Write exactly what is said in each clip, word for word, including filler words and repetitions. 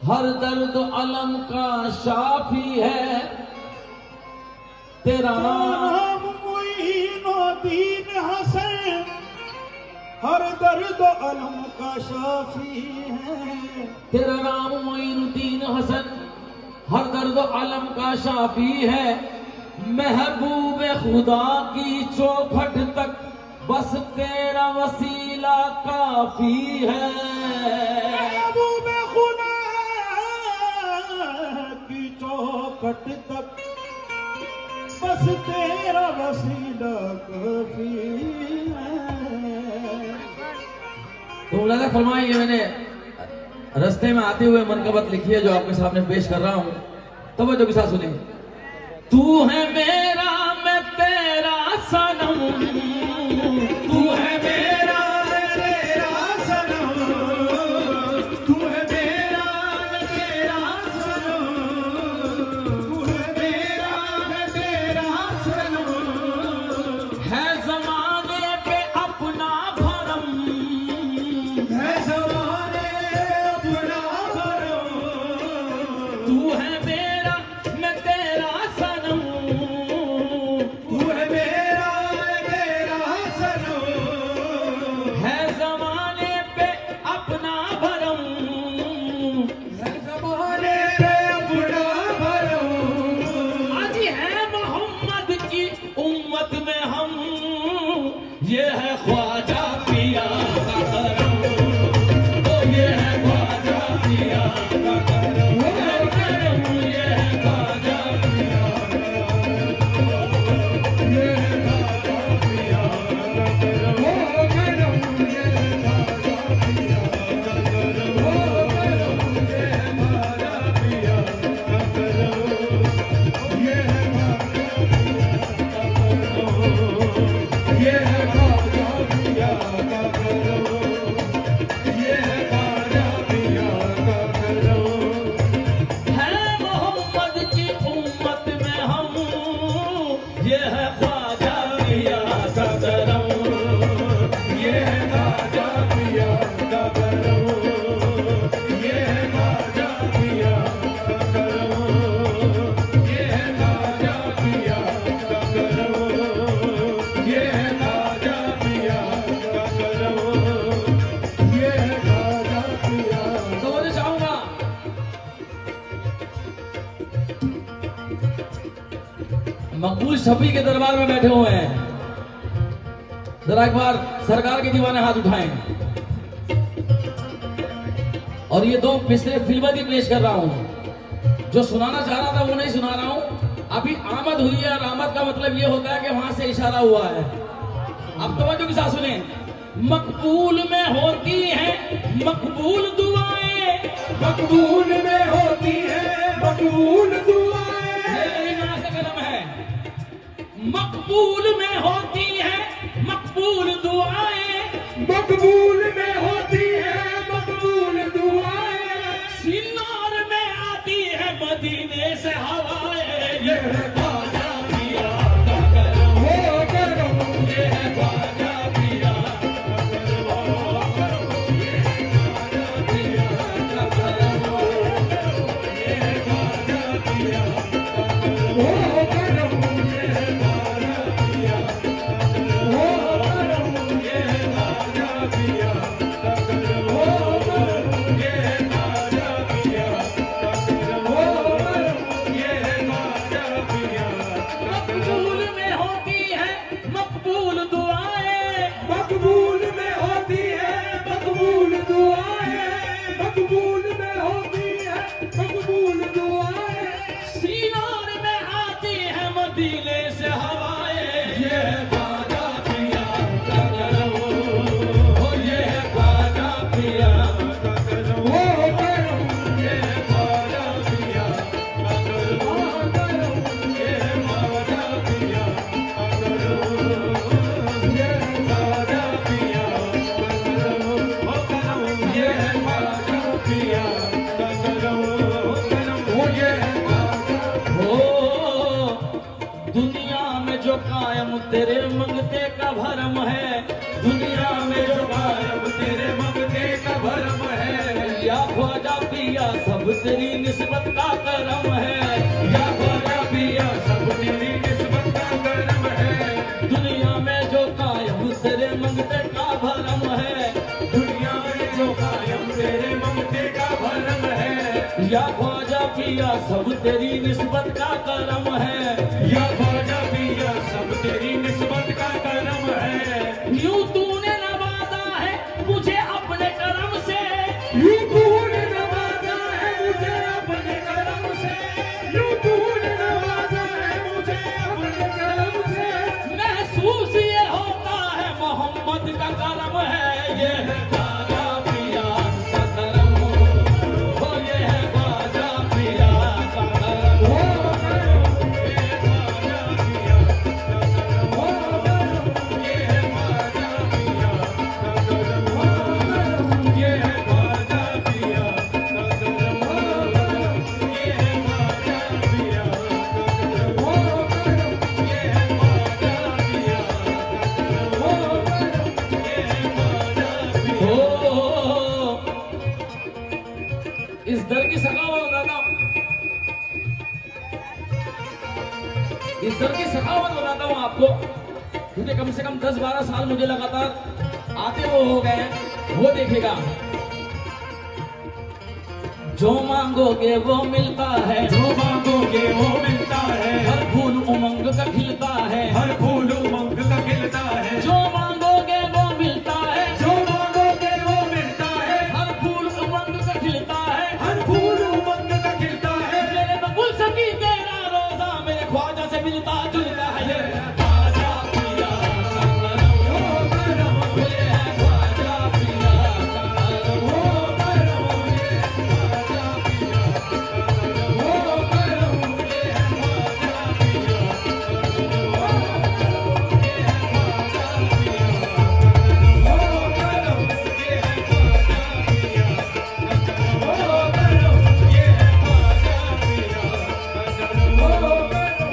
हर दर्द अलम का शाफी है तेरा नाम मोइनुद्दीन हसन, हर दर्द अलम का शाफी है। तेरा नाम मोइनुद्दीन हसन, हर दर्द अलम का शाफी है। महबूब खुदा की चौखट तक बस तेरा वसीला काफी है। महबूब खुदा की चौखट तक बस तेरा वसीला काफी है। तो मुलाजा फरमाइए, मैंने रास्ते में आते हुए मनकबत लिखी है जो आपके सामने पेश कर रहा हूं। तवज्जो के साथ सुनिए। तू है मेरा मैं तेरा सनम, तू है मेरा मैं तेरा सनम, तू है मेरा मैं तेरा सनम, तू है मेरा मैं तेरा सनम। है ज़माने पे अपना भरम, है ज़माने पे अपना भरम। तू है मेरा मैं तेरा सनम, तू है मेरा मैं तेरा सनम। है ज़माने पे अपना भरम, है ज़माने पे अपना भरम। आज है मोहम्मद की उम्मत में हम, ये है ख्वाजा पिया का करम, ओ ये है ख्वाजा पिया का करम, ये करम, ये है ख्वाजा पिया का करम, ये है ख्वाजा पिया का करम, ओ करम, ये है ख्वाजा पिया का करम, ओ करम, ये है ख्वाजा पिया का करम, ये है ये है ख्वाजा पिया का करम, ये है ख्वाजा पिया का करम। है मोहम्मद की उम्मत में हम, ये है ख्वाजा पिया का करम, ये है ख्वाजा पिया का करम, ये है ख्वाजा पिया का करम, ये है ख्वाजा पिया का करम, ये है ख्वाजा पिया का करम, ये है ख्वाजा पिया। तो मुझे चाहूंगा मकबूल शफी के दरबार में बैठे हुए हैं, जरा एक बार सरकार के दीवाने हाथ उठाएं। और ये दो मिसरे फिल्मती पेश कर रहा हूं। जो सुनाना चाह रहा था वो नहीं सुना रहा हूं। अभी आमद हुई है और आमद का मतलब ये होता है कि वहां से इशारा हुआ है। अब तवज्जो के साथ सुने। मकबूल में होती है मकबूल दुआएं, मकबूल में होती है मकबूल दुआएं। ये मेरी नाज़ का कलम है। मकबूल में होती है मकबूल दुआएं, मकबूल में होती है मकबूल दुआएं। सिन्नौर में आती है मदीने से हवाएं। ये है ख्वाजा पिया का करम, वो करम, ये है ख्वाजा पिया का करम, ये है ख्वाजा पिया का करम, ये है ख्वाजा पिया का करम, वो करम, ये है ख्वाजा पिया का करम, वो करम, ये है ख्वाजा पिया का करम, वो करम, ये है ख्वाजा पिया का करम, वो करम, ये है ख्वाजा पिया। मकबूल में होती है मकबूल दुआएं, मकबूल में होती है मकबूल दुआएं, मकबूल में होती है मकबूल दुआएं। सीनोर में आती है मदीने से हवाएं। ये है ख्वाजा पिया का करम, ओ ये है ख्वाजा पिया का करम, ओ करम, ये है ख्वाजा पिया का करम, ओ करम, ये है ख्वाजा पिया का करम, ये है ख्वाजा पिया का करम, ओ करम, ये है ख्वाजा पिया का करम, ओ करम, ओ ये है ख्वाजा। हो दुनिया में जो कायम तेरे मंगते का भरम है, दुनिया में जो कायम तेरे मंगते का भरम है। या ख्वाजा पिया सब सब तेरी निस्बत का करम है, या ख्वाजा पिया सब तेरी निस्बत का करम है। दुनिया में जो कायम तेरे मंगते का भरम है, दुनिया में जो कायम तेरे मंगते का भरम है। या ख्वाजा पिया सब तेरी निस्बत का करम है, या ख्वाजा पिया सब तेरी निस्बत का करम है। यूं तूने नवाजा है मुझे अपने करम से, यूं तूने नवाजा है मुझे अपने करम से, यूं तूने नवाजा है मुझे अपने करम से। महसूस ये होता है मोहम्मद का करम है, ये है ख्वाजा पिया का करम हो, ये है ख्वाजा पिया का करम हो, ये है ख्वाजा पिया का करम हो, ये है ख्वाजा पिया का करम हो, ये है ख्वाजा पिया का करम हो, ये है ख्वाजा पिया का करम हो, ये है ख्वाजा पिया का करम हो, ये है ख्वाजा पिया। हो इस दर की सखावत बताता हूं, इस दर की सखावत बताता हूं आपको, क्योंकि कम से कम दस बारह साल मुझे लगातार आते वो हो गए, वो देखेगा। जो मांगोगे वो मिलता है, जो मांगोगे वो मिलता है। हर फूल उमंग का खिलता है, हर फूल उमंग का खिलता है। जो मांगोगे वो मिलता है, जो मांगोगे वो मिलता है। हर फूल उमंग का खिलता है, हर फूल उमंग का खिलता है। मेरे बकुल सकी तेरा रोजा मेरे ख्वाजा से मिलता जुलता है, ये है ख्वाजा पिया का करम हो करम, ये है ख्वाजा पिया का करम हो करम, ये है ख्वाजा पिया का करम हो करम, ये है ख्वाजा पिया का करम हो करम, ये है ख्वाजा पिया का करम हो करम, ये है ख्वाजा पिया का करम हो करम, ये है ख्वाजा पिया का करम हो करम।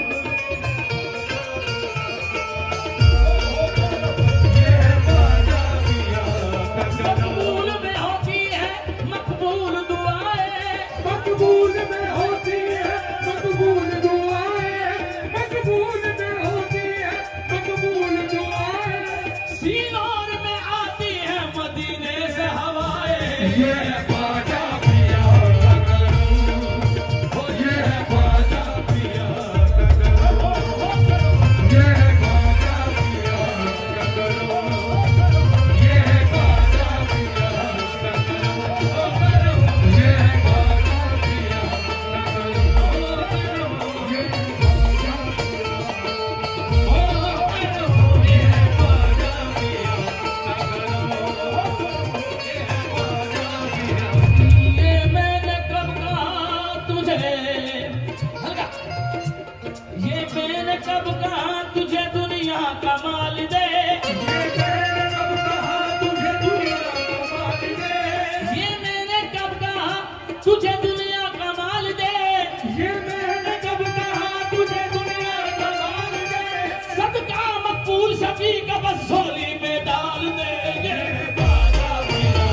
मकबूल में होती है मकबूल दुआएं, मकबूल में होती है मकबूल दुआएं, मकबूल में होती है मकबूल दुआएं। सीनोर में आती है मदीने से हवाएं, ये है ख्वाजा पिया का करम हो, ये है ख्वाजा पिया का करम हो, ये है ख्वाजा पिया का करम हो, ये है ख्वाजा पिया का करम हो करम, ये है ख्वाजा पिया का करम हो करम, ये है ख्वाजा पिया हो करम, ये है ख्वाजा पिया का करम हो करम, ये है ख्वाजा पिया। ये मैंने कब कहा तुझे, हल्का, ये मैंने कब कहा तुझे दुनिया का माल दे, ये मैंने कब कहा तुझे दुनिया का माल दे, ये मैंने कब कहा तुझे दुनिया का माल दे, ये मैंने कब कहा तुझे दुनिया का माल दे। सदका मकबूल शफी का बस झोली में डाल दे, ये ख्वाजा पिया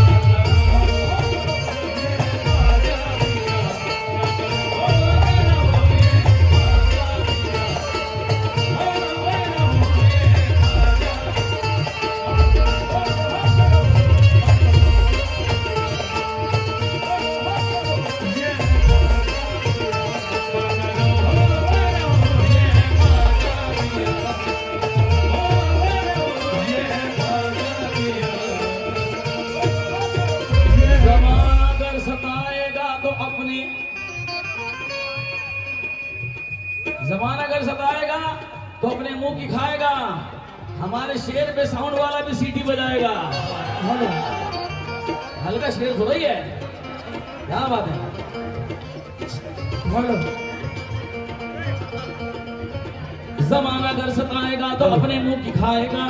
जमाना अगर सताएगा तो अपने, जमाना अगर सताएगा तो अपने मुंह की खाएगा। हमारे शेर पे साउंड वाला भी सीटी बजाएगा। हल्का शेर थोड़ा ही है, क्या बात है। बोलो, जमाना अगर सताएगा तो अपने मुंह की खाएगा।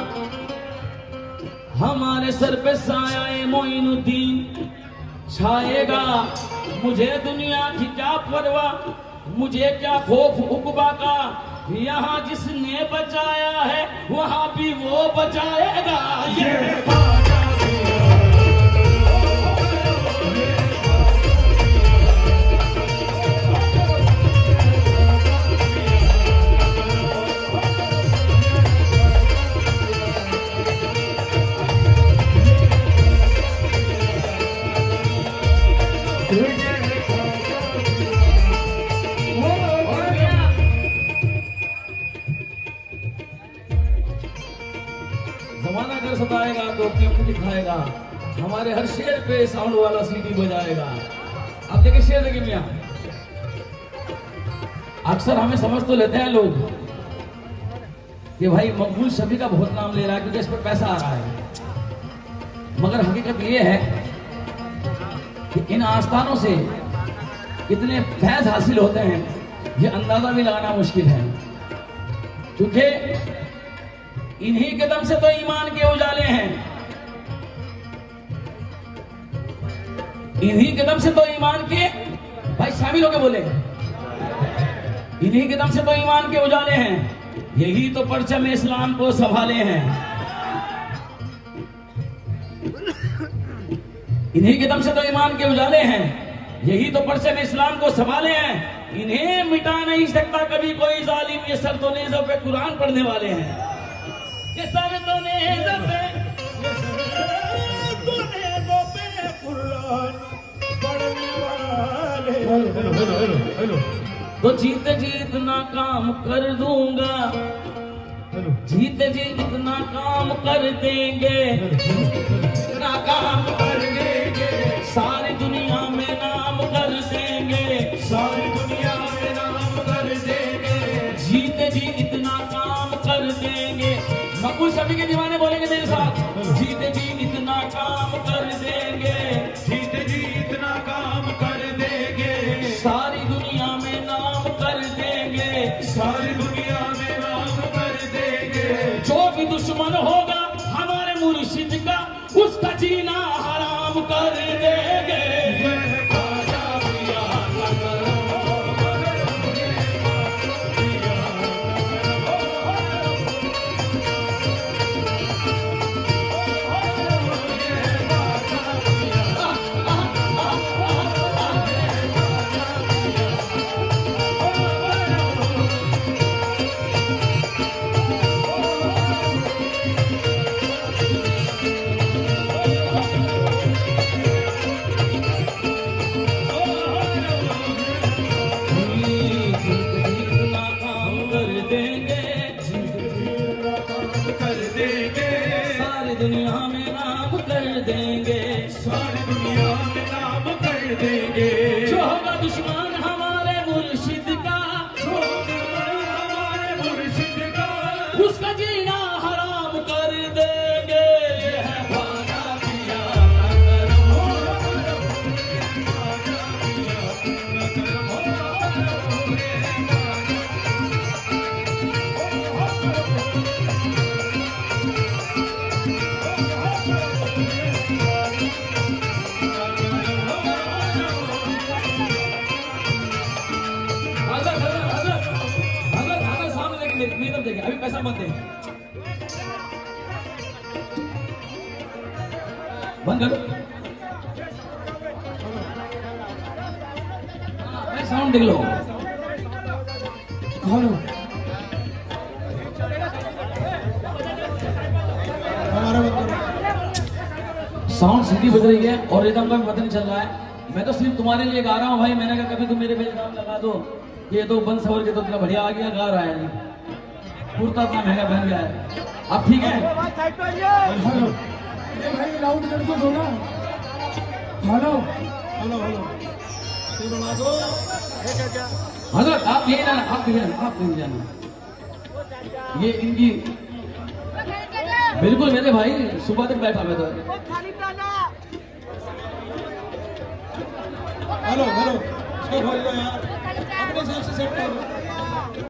हमारे सर पे साया मोइनुद्दीन छाएगा। मुझे दुनिया की क्या परवाह, मुझे क्या खौफ उकबा का। यहाँ जिसने बचाया है वहाँ भी वो बचाएगा। ये जमाना अगर सताएगा तो क्यों दिखाएगा, हमारे हर शेर पे साउंड वाला सीडी बजाएगा। अब देखिए शेर देखिए मियां, अक्सर हमें समझ तो लेते हैं लोग कि भाई मकबूल शफी का बहुत नाम ले रहा है क्योंकि इस पर पैसा आ रहा है, मगर हकीकत ये है कि इन आस्थानों से कितने फैज हासिल होते हैं ये अंदाजा भी लगाना मुश्किल है, क्योंकि इन्हीं के दम से तो ईमान के उजाले हैं, इन्हीं के दम से तो ईमान के, भाई शामिल होके बोले, इन्हीं के दम से तो ईमान के उजाले हैं, यही तो परचम इस्लाम को संभाले हैं, इन्हीं के दम से तो ईमान के उजाले हैं, यही तो परचम इस्लाम को संभाले हैं, इन्हें मिटा नहीं सकता कभी कोई जालिम, ये सर तो नेज़ों पे कुरान पढ़ने वाले हैं, ये सर तो नेज़ों पे कुरान पढ़ने वाले। हेलो हेलो हेलो हेलो तो जीत जीत ना काम कर दूंगा, जीत जीत इतना काम कर देंगे, इतना काम कर देंगे, सारी दुनिया में नाम कर देंगे, सारी दुनिया में नाम कर देंगे, जीत जी इतना काम कर देंगे। मकबूल शफी के दीवाने बोलेंगे मेरे साथ, जीत जी इतना काम कर देंगे, जीत जी इतना काम कर देंगे, सारी दुनिया में नाम कर देंगे, सारी दुनिया में नाम कर देंगे। जो भी दुश्मन होगा हमारे मुर्शिद का, उसका जीना हराम कर देंगे। दुनिया में नाम कर देंगे, सारी दुनिया में नाम कर देंगे। जो होगा दुश्मन हमारे मुर्शिद का, जो होगा हमारे मुर्शिद का, उसका जीना हराम कर देंगे। ये है वादा किया ना करो, वादा किया ना करो, अभी पैसा मत दे, बंद करो, साउंड देख लो। हेलो साउंड सीधी बज रही है और रिदम का भी पता नहीं चल रहा है। मैं तो सिर्फ तुम्हारे लिए गा रहा हूँ भाई, मैंने कहा कभी तुम मेरे पे इल्जाम लगा दो कि ये तो बंद सवर के तो इतना बढ़िया आ गया गा रहा है, कुर्ता इतना महंगा बन गया है। अब ठीक है, हेलो भाई लाउड कर दो ना, हेलो हेलो हेलो हजरत आप यही जाना, आप नहीं जाना, आप नहीं जाना, ये इनकी बिल्कुल मेरे भाई सुबह तक बैठा मैं तो। हेलो हेलो इसको खोल दो यार, अपने हिसाब से सेट कर दो।